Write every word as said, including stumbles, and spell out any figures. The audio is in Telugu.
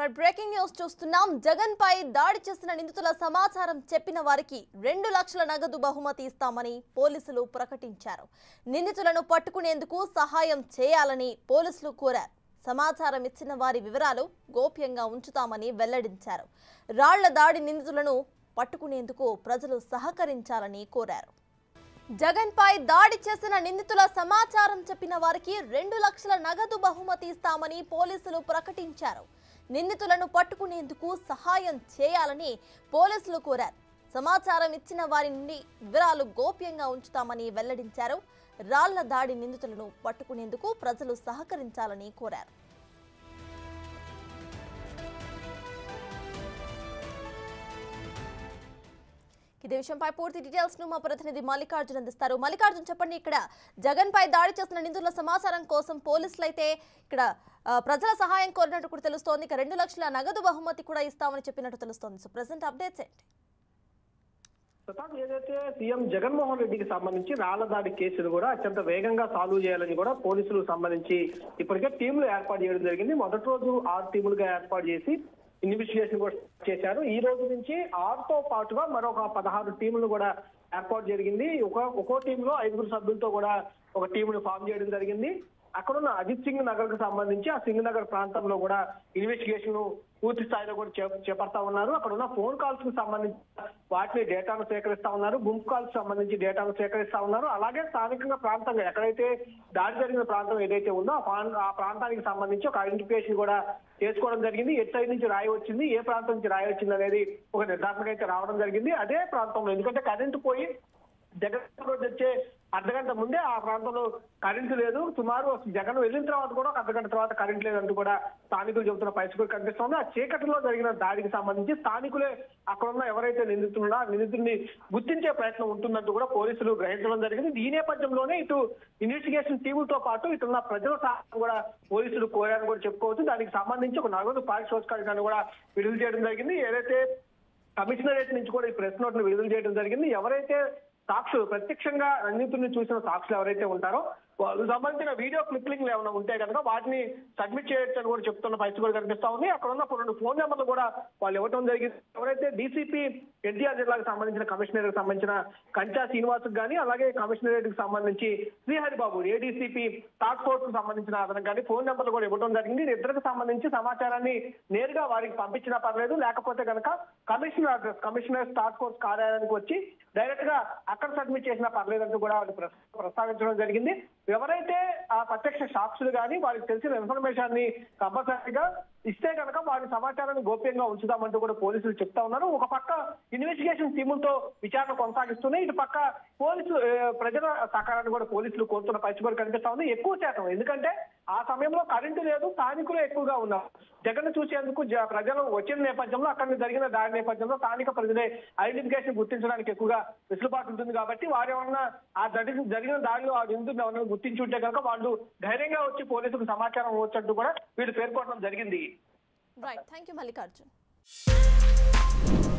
బ్రేకింగ్ న్యూస్ చూస్తున్నాం. జగన్ పై దాడి చేసిన నిందితుల సమాచారం చెప్పిన వారికి రెండు లక్షల నగదు బహుమతి ఇస్తామని పోలీసులు ప్రకటించారు. నిందితులను పట్టుకునేందుకు సహాయం చేయాలని పోలీసులు కోరారు. సమాచారం ఇచ్చిన వారి వివరాలు గోప్యంగా ఉంచుతామని వెల్లడించారు. రాళ్ల దాడి నిందితులను పట్టుకునేందుకు ప్రజలు సహకరించాలని కోరారు. జగన్ పై దాడి చేసిన నిందితుల సమాచారం చెప్పిన వారికి రెండు లక్షల నగదు బహుమతి ఇస్తామని పోలీసులు ప్రకటించారు. నిందితులను పట్టుకునేందుకు సహాయం చేయాలని పోలీసులు కోరారు. సమాచారం ఇచ్చిన వారి నుండి వివరాలు గోప్యంగా ఉంచుతామని వెల్లడించారు. రాళ్ల దాడి నిందితులను పట్టుకునేందుకు ప్రజలు సహకరించాలని కోరారు. ఇదే విషయంపై పూర్తి డీటెయిల్స్ ను మా ప్రతినిధి మల్లికార్జున్ అందిస్తారు. మల్లికార్జున్, చెప్పండి, ఇక్కడ జగన్ పై దాడి చేసిన నిందితుల సమాచారం కోసం పోలీసులు అయితే ఇక్కడ ప్రజల సహాయం కోరినట్టు కూడా తెలుస్తోంది. ఇక రెండు లక్షల నగదు బహుమతి కూడా ఇస్తామని చెప్పినట్టు తెలుస్తోంది. సో ప్రెసెంట్ అప్డేట్స్ ఏంటి? ప్రతాప్, ఏదైతే సీఎం జగన్మోహన్ రెడ్డికి సంబంధించి రాళ్ల దాడి కేసులు కూడా అత్యంత వేగంగా సాల్వ్ చేయాలని కూడా పోలీసులకు సంబంధించి ఇప్పటికే టీంలు ఏర్పాటు చేయడం జరిగింది. మొదటి రోజు ఆరు టీములుగా ఏర్పాటు చేసి ఇన్వెస్టిగేషన్ కూడా చేశారు. ఈ రోజు నుంచి ఆరుతో పాటుగా మరొక పదహారు టీములు కూడా ఏర్పాటు జరిగింది. ఒక ఒక్కో టీంలో ఐదుగురు సభ్యులతో కూడా ఒక టీమును ఫామ్ చేయడం జరిగింది. అక్కడున్న అజిత్ సింగ్ నగర్ కు సంబంధించి ఆ సింగ్ నగర్ ప్రాంతంలో కూడా ఇన్వెస్టిగేషన్ పూర్తి స్థాయిలో కూడా చేపడతా ఉన్నారు. అక్కడ ఉన్న ఫోన్ కాల్స్ కు సంబంధించి వాటిని డేటాను సేకరిస్తా ఉన్నారు. గుంపు కాల్స్ సంబంధించి డేటాను సేకరిస్తా ఉన్నారు. అలాగే స్థానికంగా ప్రాంతంగా ఎక్కడైతే దాడి జరిగిన ప్రాంతం ఏదైతే ఉందో ఆ ప్రాంతానికి సంబంధించి ఒక ఐడెంటిఫికేషన్ కూడా చేసుకోవడం జరిగింది. ఎటు సైడ్ నుంచి రాయి వచ్చింది, ఏ ప్రాంతం నుంచి రాయి వచ్చింది అనేది ఒక నిర్ధారణగా అయితే రావడం జరిగింది. అదే ప్రాంతంలో ఎందుకంటే కరెంటు పోయి జగన్ రోజు వచ్చే అర్ధగంట ముందే ఆ ప్రాంతంలో కరెంటు లేదు. సుమారు జగన్ వెళ్ళిన తర్వాత కూడా ఒక అర్ధగంట తర్వాత కరెంట్ లేదంటూ కూడా స్థానికులు చెబుతున్న పరిస్థితి కనిపిస్తోంది. ఆ చీకటిలో జరిగిన దాడికి సంబంధించి స్థానికులే అక్కడున్న ఎవరైతే నిందితున్నా నిందితుడిని గుర్తించే ప్రయత్నం ఉంటుందంటూ కూడా పోలీసులు గ్రహించడం జరిగింది. ఈ నేపథ్యంలోనే ఇటు ఇన్వెస్టిగేషన్ టీములతో పాటు ఇటున్న ప్రజల సహాయం కూడా పోలీసులు కోరారని కూడా చెప్పుకోవచ్చు. దానికి సంబంధించి ఒక నగదు పారితోషికాన్ని కూడా విడుదల చేయడం జరిగింది. ఏదైతే కమిషనరేట్ నుంచి కూడా ఈ ప్రెస్ నోట్ ను విడుదల చేయడం జరిగింది. ఎవరైతే సాక్షులు ప్రత్యక్షంగా నిందితుడిని చూసిన సాక్షులు ఎవరైతే ఉంటారో వాళ్ళు సంబంధించిన వీడియో క్లిప్లింగ్లు ఏమైనా ఉంటే కనుక వాటిని సబ్మిట్ చేయొచ్చు అని కూడా చెప్తున్న పరిస్థితి కూడా కనిపిస్తా ఉంది. అక్కడ ఉన్న రెండు ఫోన్ నెంబర్లు కూడా వాళ్ళు ఇవ్వడం జరిగింది. ఎవరైతే డీసీపీ ఎన్టీఆర్ జిల్లాకు సంబంధించిన కమిషనరేట్ కి సంబంధించిన కంచా శ్రీనివాస్ కానీ అలాగే కమిషనరేట్ కి సంబంధించి శ్రీహరిబాబు ఏడీసీపీ టాస్క్ ఫోర్స్ కు సంబంధించిన అతను కానీ ఫోన్ నెంబర్లు కూడా ఇవ్వడం జరిగింది. ఇద్దరికి సంబంధించి సమాచారాన్ని నేరుగా వారికి పంపించినా పర్లేదు, లేకపోతే కనుక కమిషనర్ కమిషనర్ టాస్క్ ఫోర్స్ కార్యాలయానికి వచ్చి డైరెక్ట్ గా అక్కడ సబ్మిట్ చేసినా పర్లేదంటూ కూడా వాళ్ళు ప్రస్తావించడం జరిగింది. ఎవరైతే ఆ ప్రత్యక్ష సాక్షులు కానీ వారికి తెలిసిన ఇన్ఫర్మేషన్ ని కంపల్సరీగా ఇస్తే కనుక వారి సమాచారాన్ని గోప్యంగా ఉంచుదామంటూ కూడా పోలీసులు చెప్తా ఉన్నారు. ఒక పక్క ఇన్వెస్టిగేషన్ టీములతో విచారణ కొనసాగిస్తున్నాయి, ఇటు పక్క పోలీసులు ప్రజల సహకారాన్ని కూడా పోలీసులు కోరుతున్న పరిస్థితి కూడా కనిపిస్తా ఉంది. ఎక్కువ శాతం ఎందుకంటే ఆ సమయంలో కరెంటు లేదు, స్థానికులు ఎక్కువగా ఉన్నారు. జగన్ చూసేందుకు ప్రజలు వచ్చిన నేపథ్యంలో అక్కడ జరిగిన దాడి నేపథ్యంలో స్థానిక ప్రజలే ఐడెంటిఫికేషన్ గుర్తించడానికి ఎక్కువగా వెసులుబాటు ఉంటుంది కాబట్టి వారు ఏమన్నా ఆ జరిగిన దాడిలో ఆ నిందితుడిని ఎవరైనా గుర్తించి ఉంటే కనుక వాళ్ళు ధైర్యంగా వచ్చి పోలీసులకు సమాచారం ఇవ్వచ్చంటూ కూడా వీళ్ళు పేర్కొనడం జరిగింది. Right, thank you Mallikarjun.